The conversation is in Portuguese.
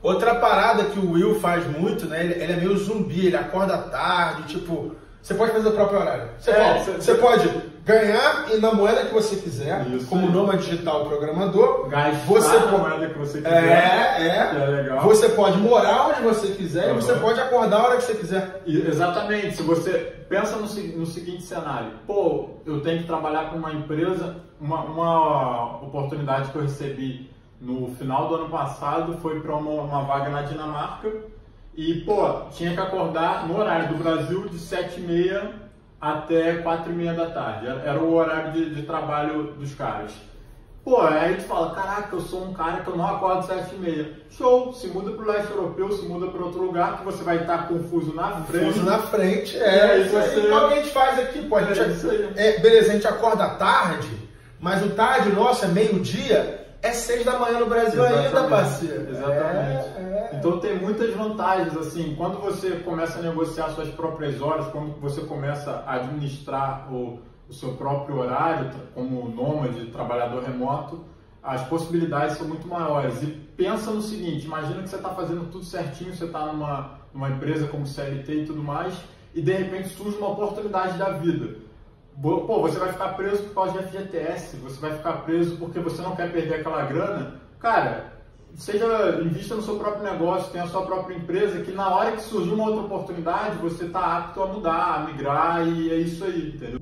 Outra parada que o Will faz muito, né? Ele é meio zumbi, ele acorda tarde, tipo... Você pode fazer o próprio horário. Você pode ganhar e na moeda que você quiser, isso, como nômade digital programador. Gastar na moeda que você quiser. Que é legal. Você pode morar onde você quiser e você pode acordar a hora que você quiser. Exatamente. Se você pensa no seguinte cenário, pô, eu tenho que trabalhar com uma empresa, uma oportunidade que eu recebi no final do ano passado foi para uma vaga na Dinamarca. E, pô, tinha que acordar no horário do Brasil de 7h30 até 4h30 da tarde. Era o horário de trabalho dos caras. Pô, aí a gente fala, caraca, eu sou um cara que eu não acordo 7h30. Show, se muda pro leste europeu, se muda para outro lugar, que você vai estar confuso na frente. Confuso na frente, isso aí. Igual a gente faz aqui, pô. Beleza, a gente acorda tarde, mas o tarde nosso é meio-dia. É 6 da manhã no Brasil ainda, parceiro. Exatamente. Então tem muitas vantagens, assim, quando você começa a negociar suas próprias horas, quando você começa a administrar o seu próprio horário, como nômade, trabalhador remoto, as possibilidades são muito maiores. E pensa no seguinte, imagina que você está fazendo tudo certinho, você está numa empresa como CLT e tudo mais, e de repente surge uma oportunidade da vida. Pô, você vai ficar preso por causa de FGTS, você vai ficar preso porque você não quer perder aquela grana. Cara, invista no seu próprio negócio, tenha a sua própria empresa, que na hora que surgir uma outra oportunidade, você está apto a mudar, a migrar, e é isso aí, entendeu?